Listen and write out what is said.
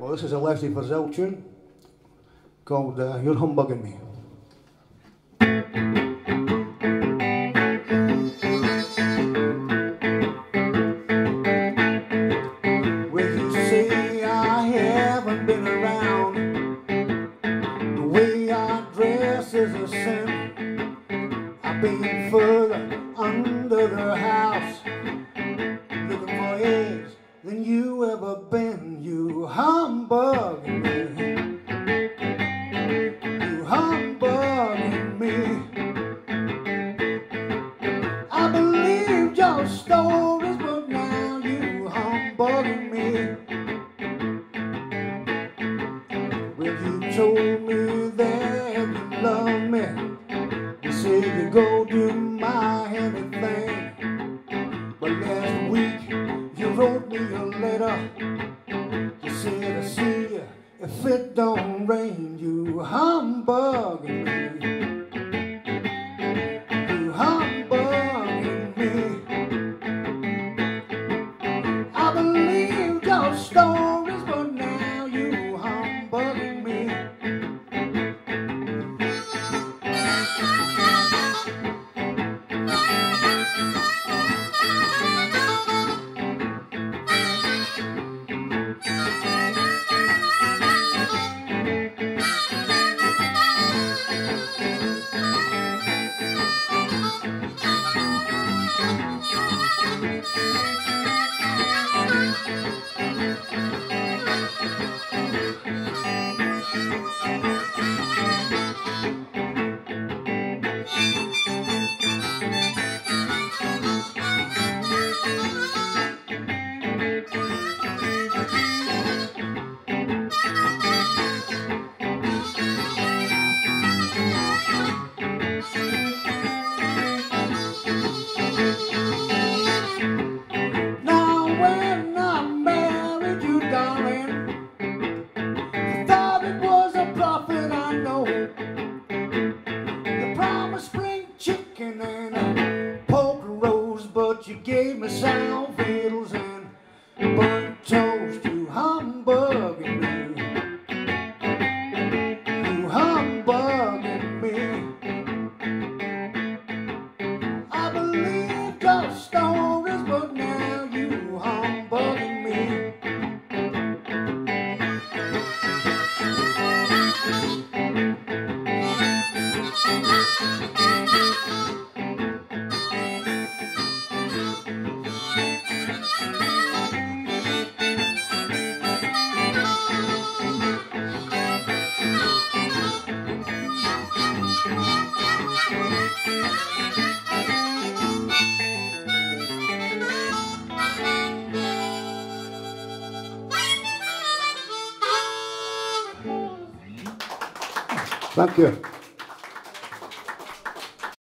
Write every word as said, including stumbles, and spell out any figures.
Well, this is a Leslie Frizell tune called uh, You're Humbugging Me. When you say I haven't been around, the way I dress is a sin. I've been further under the house looking for eggs than you ever been. You humbugging me, you humbugging me. I believed your stories, but now you humbugging me. When you told me that you love me, you said you go do my anything. But last week you wrote me a letter. You said I see you if it don't rain. You humbugging me, you humbugging me. I believed your stories, but now you humbugging me. But you gave me sound fiddles and burnt toast. You humbugging me, you humbugging me. I believed your stories, but now you humbugging me. Thank you.